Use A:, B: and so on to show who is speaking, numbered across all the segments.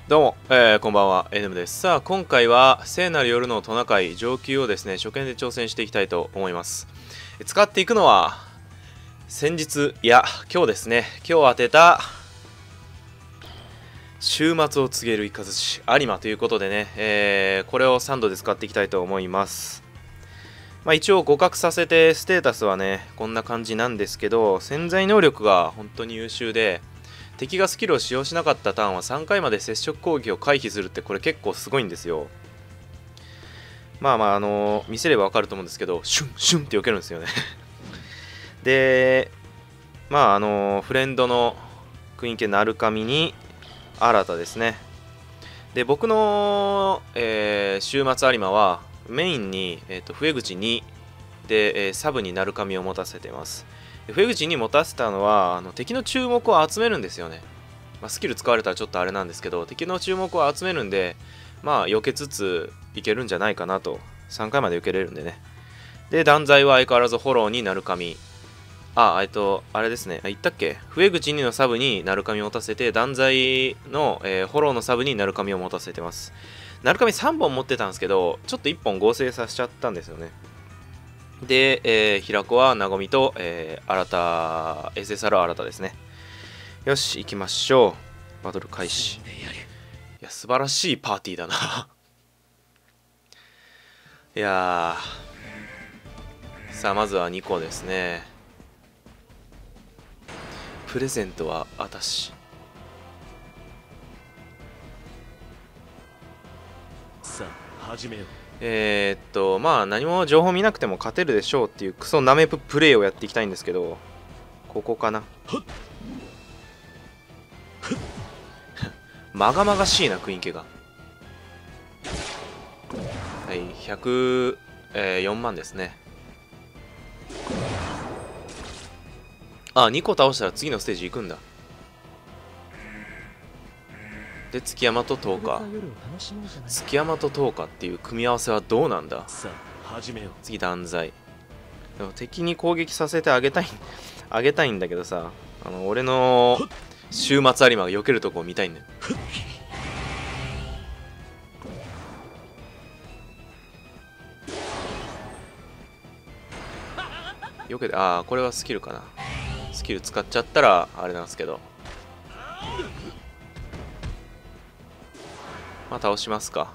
A: どうも、こんばんは、NM です。さあ、今回は聖なる夜のトナカイ上級をですね、初見で挑戦していきたいと思います。使っていくのは、先日、いや、今日ですね、今日当てた、週末を告げるイカズチ、有馬ということでね、これを3度で使っていきたいと思います。まあ、一応互角させて、ステータスはね、こんな感じなんですけど、潜在能力が本当に優秀で、敵がスキルを使用しなかったターンは3回まで接触攻撃を回避するってこれ結構すごいんですよ。見せればわかると思うんですけど、シュンシュンって避けるんですよねで、フレンドのクイーン系鳴神に新たですね。で、僕の、週末有馬はメインに、笛口2で、サブに鳴神を持たせています。笛口に持たせたのは敵の注目を集めるんですよね。スキル使われたらちょっとあれなんですけど、敵の注目を集めるんで、避けつついけるんじゃないかなと。3回まで受けれるんでね。で、断罪は相変わらずフォローに鳴神。あれですね。言ったっけ？笛口2のサブに鳴神を持たせて、断罪の、フォローのサブに鳴神を持たせてます。鳴神3本持ってたんですけど、ちょっと1本合成させちゃったんですよね。で、平子はなごみと、新た SSR 新たですね。よし、行きましょう。バトル開始。いや、素晴らしいパーティーだないやー、さあまずは2個ですね。プレゼントはあたし。
B: さあ始めよう。
A: 何も情報見なくても勝てるでしょうっていうクソナメププレイをやっていきたいんですけど、ここかな。まがまがしいな、クイーン家が。はい、104万ですね。あ、2個倒したら次のステージ行くんだ。で、月山と10日。月山と10日っていう組み合わせはどうなんだ。次、断罪。でも敵に攻撃させてあげたいんだけどさ、俺の週末有馬が避けるとこを見たいんだよ。避けて、これはスキルかな。スキル使っちゃったらあれなんですけど。倒しますか。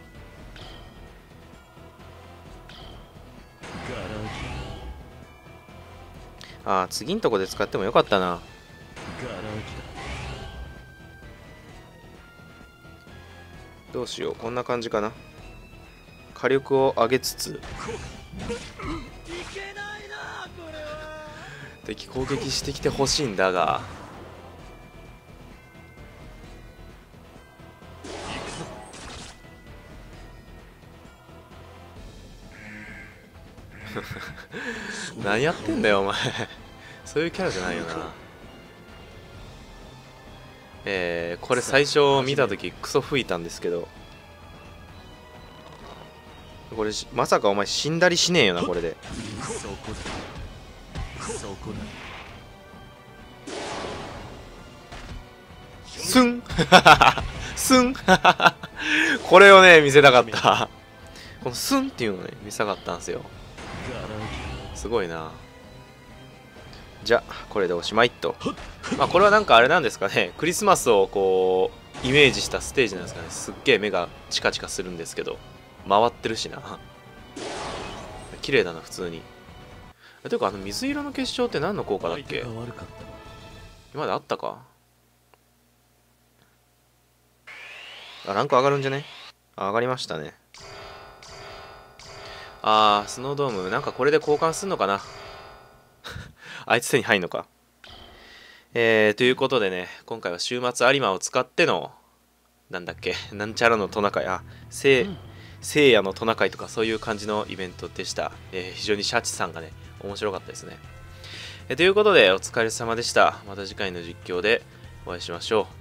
A: 次んとこで使ってもよかったな。どうしよう、こんな感じかな。火力を上げつつ敵攻撃してきてほしいんだが何やってんだよお前そういうキャラじゃないよな。これ最初見た時クソ吹いたんですけど、これまさかお前死んだりしねえよなこれで。スンスンこれをね見せたかったこのスンっていうのをね見せたかったんですよ。すごいな。じゃあこれでおしまいと。これはなんかあれなんですかね、クリスマスをこうイメージしたステージなんですかね。すっげえ目がチカチカするんですけど回ってるしな。綺麗だな普通に。ていうか水色の結晶って何の効果だっけ。今まであったか。ランク上がるんじゃね。上がりましたね。スノードームなんかこれで交換すんのかなあいつ手に入んのか。ということでね、今回は週末有馬を使ってのなんだっけ、なんちゃらのトナカイ、聖夜のトナカイとかそういう感じのイベントでした。非常にシャチさんがね面白かったですね。ということでお疲れ様でした。また次回の実況でお会いしましょう。